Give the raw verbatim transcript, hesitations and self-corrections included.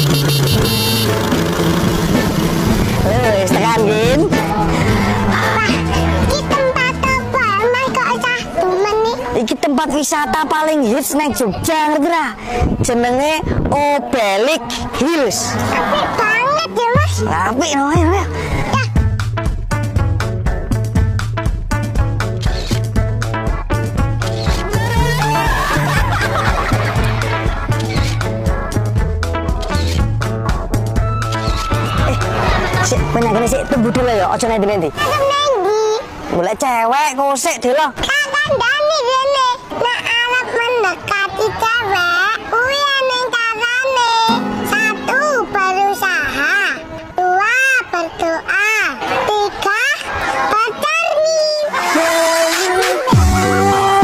Wis tekan Gin. Iki tempat wisata paling hits nang Jogja, ngerti ra? Jenenge Obelix Hills. Apik banget ya, Mas. Apik no ya. Eh, sik penyanggane sik tunggu dulu ya, aja nanti-nanti. Nang ndi? Golek cewek kok sik delo. Tak kandhani rene. Nah,